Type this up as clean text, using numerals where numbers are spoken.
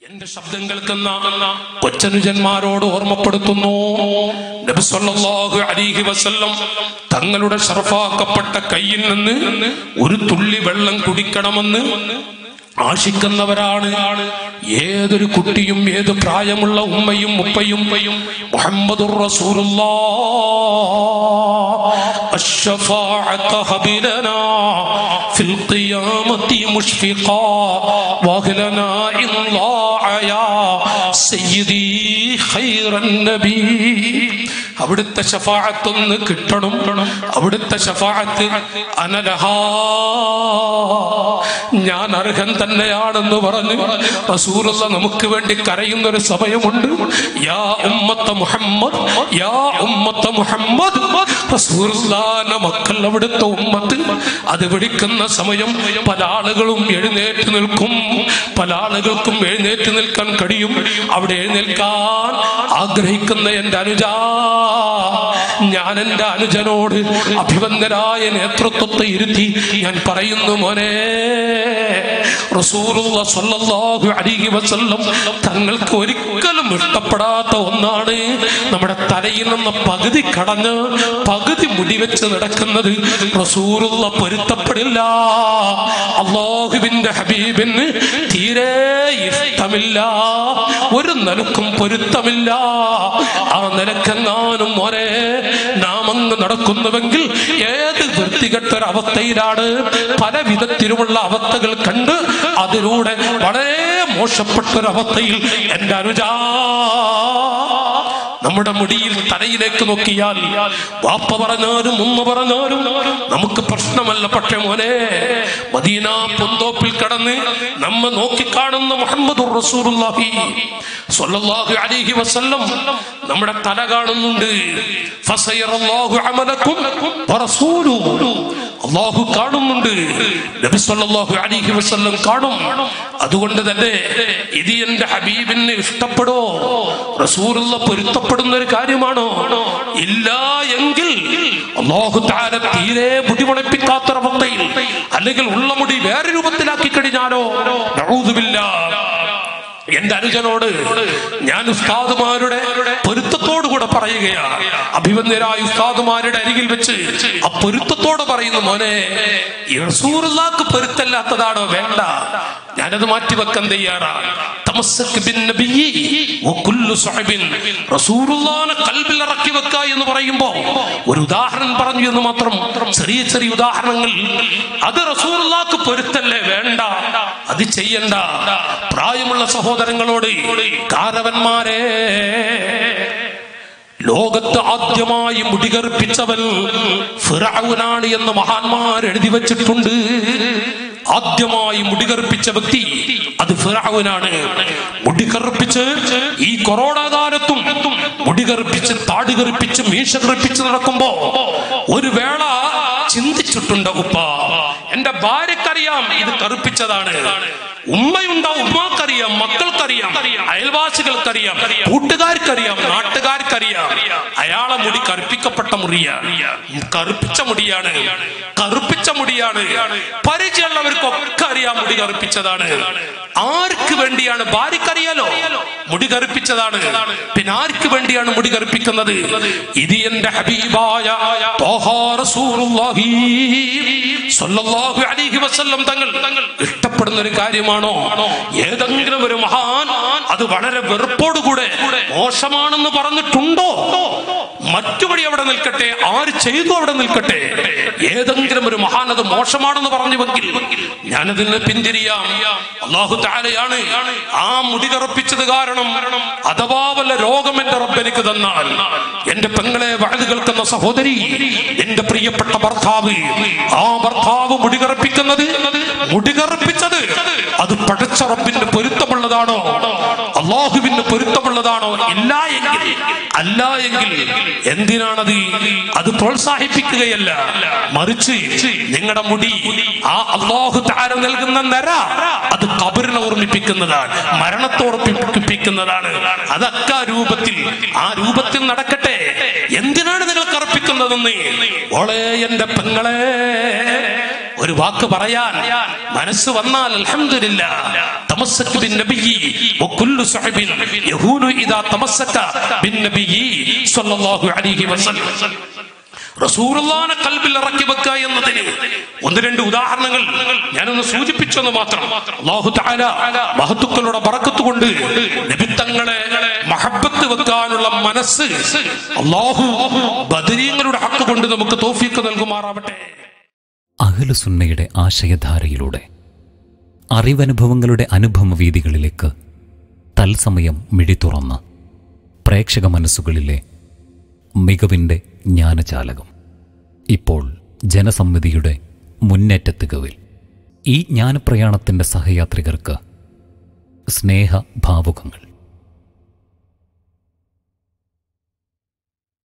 എന്റെ ശബ്ദം കേൾക്കുന്ന കൊച്ചനുജന്മാരോട് ഓർമ്മപ്പെടുത്തുന്നു, നബി സല്ലല്ലാഹു അലൈഹി വസല്ലം തങ്ങളുടെ ശറഫാക്കപ്പെട്ട കയ്യിൽ നിന്ന് ഒരു തുള്ളി വെള്ളം കുടിക്കണമെന്ന് ആശിക്കുന്നവരാണ് ഏതൊരു കുട്ടിയും, ഏത് പ്രായമുള്ള ഉമ്മയും ഉപ്പയും. മുഹമ്മദുർ റസൂലുള്ളാഹ് അശ്ശഫാഅത ഹബിലനാ ഫിൽ ഖിയാമത്തി മുഷ്ഫിഖാ വഹ്ലനാ ഇൻലാഅയാ സയ്യിദി ഖൈറൻ നബി. അവിടുത്തെ ശഫാഅത്ത് ഒന്ന് കിട്ടണം. അവിടുത്തെ ശഫാഅത്ത് അനലഹാ, ഞാൻ അർഹൻ തന്നെയാണെന്ന് പറഞ്ഞു റസൂലുള്ള നമുക്ക് വേണ്ടി കരയുന്ന ഒരു സമയമുണ്ട്. യാ ഉമ്മത്ത മുഹമ്മദ്, യാ ഉമ്മത്ത മുഹമ്മദ്. റസൂലുള്ളാഹിന്റെ മക്കൾ, അവിടുത്തെ ഉമ്മത്ത്, അത് വിളിക്കുന്ന സമയം പല ആളുകളും എഴുന്നേറ്റ് നിൽക്കും, പല ആളുകൾക്കും എഴുന്നേറ്റ് നിൽക്കാൻ കഴിയും. അവിടെ എഴുന്നേൽക്കാൻ ആഗ്രഹിക്കുന്ന എന്റെ അനുജ, ഞാൻ എന്റെ അനുജനോട് അഭിവന്ദനായ നേതൃത്വത്തെ ഇരുത്തി ഞാൻ പറയുന്നു, മോനെ, റസൂലുള്ളാഹി സ്വല്ലല്ലാഹു അലൈഹി വസല്ലം തങ്ങൾക്ക് ഒരിക്കലും ഇഷ്ടപ്പെടാത്ത ഒന്നാണ് നമ്മുടെ തലയിൽ നിന്ന് പകുതി കടഞ്ഞ് പകുതി മുടി വെച്ച് നടക്കുന്നത്. റസൂലുള്ളാഹി പൊരുത്തപ്പെടില്ല. അല്ലാഹുവിന്റെ ഹബീബിന് തീരെ ഇഷ്ടമില്ല, ഒരു നിലക്കും പൊരുത്തമില്ല. ആ നിലക്കെങ്ങാനും മോനെ നാം അങ്ങ് നടക്കുന്നുവെങ്കിൽ ഏത് വൃത്തികെട്ടൊരവസ്ഥയിലാണ്, പല വിധത്തിലുമുള്ള അവസ്ഥകൾ കണ്ട് അതിലൂടെ വളരെ മോശപ്പെട്ടൊരവസ്ഥയിൽ എന്റെ അനുജാ, നമ്മുടെ മുടിയിൽ തലയിലേക്ക് നോക്കിയാൽ വാപ്പ പറഞ്ഞാലും ഉമ്മ പറഞ്ഞാലും നമുക്ക് പ്രശ്നമല്ല. പക്ഷേ മോനെ, മദീന പൂന്തോപ്പിൽ കടന്ന് നമ്മ നോക്കിക്കാണുന്ന മുഹമ്മദുർ റസൂലുള്ളാഹി സ്വല്ലല്ലാഹു അലൈഹി വസല്ലം നമ്മുടെ തല കാണുന്നുണ്ട്. ഫസയറല്ലാഹു അമലക്കും വറസൂലുഹു, അല്ലാഹു കാണുന്നുണ്ട്, നബി സ്വല്ലല്ലാഹു അലൈഹി വസല്ലം കാണും. അതുകൊണ്ട് തന്നെ ഇത് എന്റെ ഹബീബിന് ഇഷ്ടപ്പെടോ, റസൂലുള്ളാഹി പൊരുത്തപ്പെടുന്ന ഒരു കാര്യമാണോ? ഇല്ല എങ്കിൽ അല്ലാഹു തആല തീരെ മുടി മുളപ്പിക്കാത്തൊരവസ്ഥയിൽ, അല്ലെങ്കിൽ ഉള്ള മുടി വേറെ രൂപത്തിലാക്കി കഴിഞ്ഞാലോ, നഊദു ബില്ലാഹ്. എന്റെ അനുജനോട് ഞാൻ ഉസ്താദുമാരുടെ പൊരുത്തത്തോടുകൂടെ പറയുകയാണ്, അഭിവന്ദരായ ഉസ്താദുമാരുടെ അരികിൽ വെച്ച് ആ പൊരുത്തത്തോട് പറയുന്നു, മോനെ, റസൂലുള്ളാഹിക്ക് പൊരുത്തല്ലാത്തതാണോ? വേണ്ട, ഞാനത് മാറ്റിവെക്കാൻ തയ്യാറാണ്. റസൂലുള്ളാഹിനെ ഖൽബിൽ ഇറക്കി വെക്ക എന്ന് പറയുമ്പോ ഒരു ഉദാഹരണം പറഞ്ഞു എന്ന് മാത്രം, ചെറിയ ചെറിയ ഉദാഹരണങ്ങൾ. അത് റസൂലുള്ളാഹിക്ക് പൊരുത്തല്ലേ? വേണ്ട, അത് ചെയ്യണ്ട. പ്രായമുള്ള സഹോദരങ്ങളോട്, കാരവന്മാരെ, ലോകത്ത് ആദ്യമായി മുടികറുപ്പിച്ചവൻ ഫിർഔനാണ് എന്ന് മഹാന്മാർ എഴുതി വച്ചിട്ടുണ്ട്. ആദ്യമായി മുടികറുപ്പിച്ച വ്യക്തി അത് ഫിർഔനാണ്. മുടികറുപ്പിച്ച് ഈ കൊറോണ കാലത്തും മുടികറുപ്പിച്ച്, താടികറുപ്പിച്ച്, മീശ കറുപ്പിച്ച് നടക്കുമ്പോ ഒരു വേള ചിന്തിച്ചിട്ടുണ്ട്, ഉപ്പ, എന്റെ ഭാര്യക്കറിയാം ഇത് കറുപ്പിച്ചതാണ്, ഉമ്മയുണ്ടാവും, ഉമ്മാക്കറിയാം, മക്കൾക്കറിയാം, അയൽവാസികൾക്കറിയാം, കൂട്ടുകാർക്കറിയാം, നാട്ടുകാർക്കറിയാം, അയാളെ മുടി കറുപ്പിക്കപ്പെട്ട മുറിയാണ്, കറുപ്പിച്ച മുടിയാണ്, കറുപ്പിച്ച മുടിയാണ്. പരിചയമുള്ളവർക്കൊക്കെ അറിയാം മുടി കറുപ്പിച്ചതാണ്. ആർക്ക് വേണ്ടിയാണ്? ഭാര്യക്കറിയാലോ മുടി കറുപ്പിച്ചതാണ്. പിന്നെ ആർക്ക് വേണ്ടിയാണ് മുടി കറുപ്പിക്കുന്നത്? ഇത് എന്റെ ഹബീബായ റസൂലുള്ളാഹി സ്വല്ലല്ലാഹു അലൈഹി വസല്ലം തങ്ങൾ ഇഷ്ടപ്പെടുന്ന ഒരു കാര്യമാണോ? ഏതെങ്കിലും ഒരു മഹാൻ അത് വളരെ വെറുപ്പോടുകൂടെ മോശമാണെന്ന് പറഞ്ഞിട്ടുണ്ടോ? മറ്റുപടി അവിടെ നിൽക്കട്ടെ, ആര് ചെയ്തു അവിടെ നിൽക്കട്ടെ, ഏതെങ്കിലും ഒരു മഹാൻ അത് മോശമാണെന്ന് പറഞ്ഞുവെങ്കിൽ ഞാനതിന് പിന്തിരിയാം. അല്ലാഹു തആലയാണ് ആ മുടി കറുപ്പിച്ചത് കാരണം അഥവാ വല്ല രോഗം എന്റെ റബ്ബ് എനിക്ക് തന്നാൽ, എന്റെ പെങ്ങളെ വഅദ് കേൾക്കുന്ന സഹോദരി, എന്റെ പ്രിയപ്പെട്ട ഭർത്താവ്, ആ ഭർത്താവ് മുടി കറുപ്പിക്കുന്നത്, മുടി കറുപ്പിച്ചത് അത് പടച്ച റബ്ബിന്റെ പൊരുത്തമുള്ളതാണോ, അല്ലാഹുവിന്റെ പൊരുത്തമുള്ളതാണോ? ഇല്ല എങ്കിൽ എന്തിനാണത്? അത് പ്രോത്സാഹിപ്പിക്കുകയല്ല, മറിച്ച് നിങ്ങളുടെ മുടി ആ അല്ലാഹു തആല നൽകുന്ന നര, അത് ഖബറിനെ ഓർമ്മിപ്പിക്കുന്നതാണ്, മരണത്തെ ഓർമ്മിപ്പിക്കുന്നതാണ്. അതൊക്കെ ആ രൂപത്തിൽ നടക്കട്ടെ. എന്തിനാണ് നിങ്ങൾ കറുപ്പിക്കുന്നതെന്ന്? ഓളെ, എന്റെ പെങ്ങളെ, ഒരു വാക്ക് പറയാൻ മനസ്സ് വന്നാൽ അൽഹംദുലില്ലാഹ്. തമസ്സക് ബിൻ നബിയ്യി വകുല്ലു സഹബിൻ യഹൂനു ഇദാ തമസ്സക ബിൻ നബിയ്യി സ്വല്ലല്ലാഹു അലൈഹി വസല്ലം. റസൂലുള്ളാഹിനെ ഖൽബിൽ ഇറക്കി വെക്കുക എന്നതിന് ഒന്ന് രണ്ട് ഉദാഹരണങ്ങൾ ഞാനൊന്ന് സൂചിപ്പിച്ചെന്ന് മാത്രം. അല്ലാഹു തആല മഹത്തുക്കളുടെ ബറക്കത്ത് കൊണ്ട് നബിത്തങ്ങളെ മഹബ്ബത്ത് വെക്കാനുള്ള മനസ്സ് അല്ലാഹു ബദരീങ്ങളുടെ ഹക്ക് കൊണ്ട് നമുക്ക് തൗഫീഖ് നൽകുമാറാവട്ടെ. അഹ്ലുസുന്നയുടെ ആശയധാരയിലൂടെ അറിവനുഭവങ്ങളുടെ അനുഭവവീതികളിലേക്ക് തത്സമയം മിഴി തുറന്ന് പ്രേക്ഷക മനസ്സുകളിലെ മികവിൻ്റെ ജ്ഞാനജാലകം ഇപ്പോൾ ജനസമ്മതിയുടെ മുന്നേറ്റത്തികവിൽ. ഈ ജ്ഞാനപ്രയാണത്തിൻ്റെ സഹയാത്രികർക്ക് സ്നേഹഭാവുകങ്ങൾ.